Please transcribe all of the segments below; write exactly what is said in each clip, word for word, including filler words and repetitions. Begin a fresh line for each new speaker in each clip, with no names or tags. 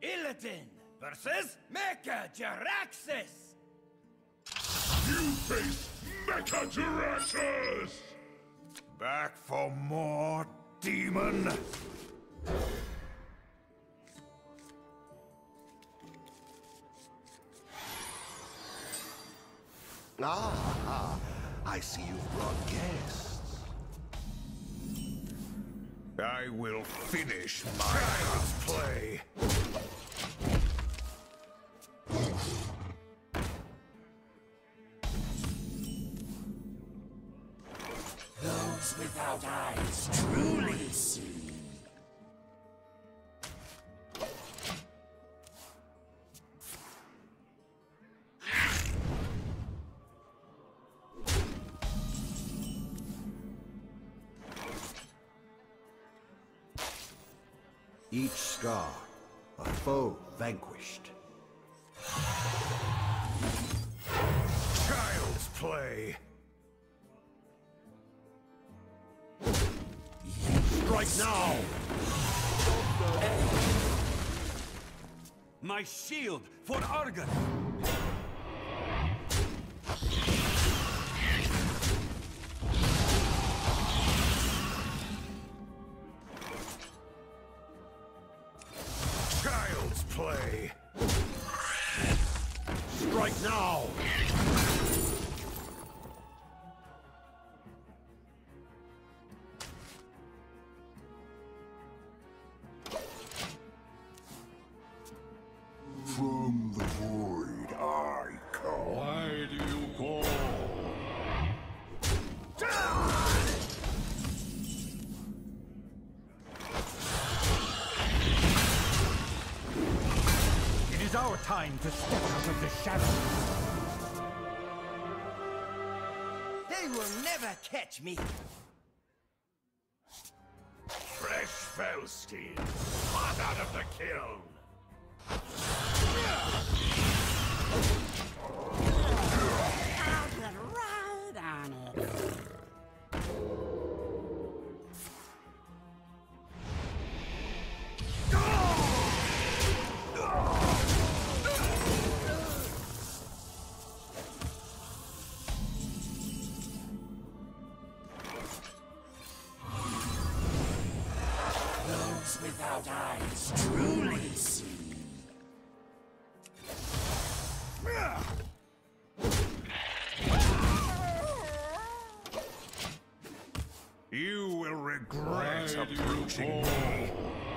Illidan versus Mecha Jaraxxus!
You face Mecha Jaraxxus!
Back for more, demon?
Ah, I see you've brought guests.
I will finish my child's play.
Those without eyes truly see.
Each scar, a foe vanquished.
Child's play.
Strike now!
My shield for Argus!
Child's play.
Strike now!
From the void I come. Why do you call?
It is our time to step out of the shadows.
They will never catch me!
Fresh Felstein, hot out of the kiln.
I'll get right on it. Those without eyes truly see.
You will regret approaching me.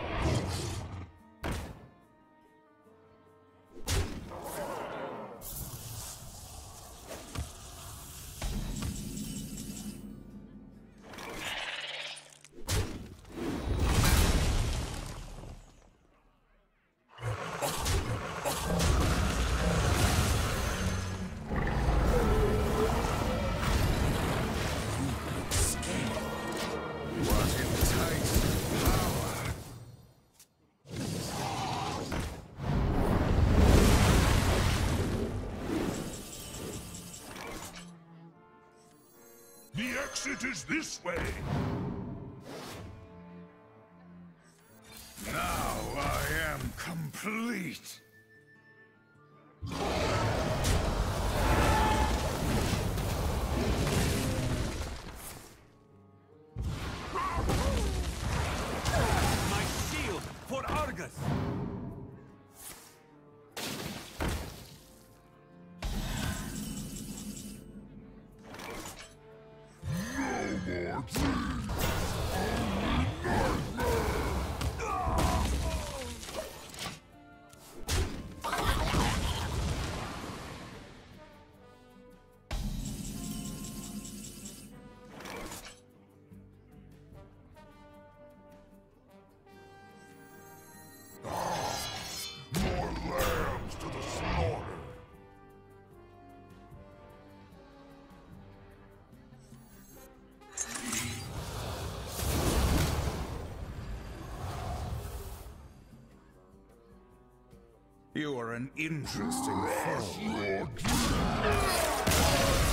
What enticing power?
The exit is this way.
Now I am complete.
My shield for Argus!
No more dreams. More lambs to the slaughter.
You are an interesting foe.
Your dreams.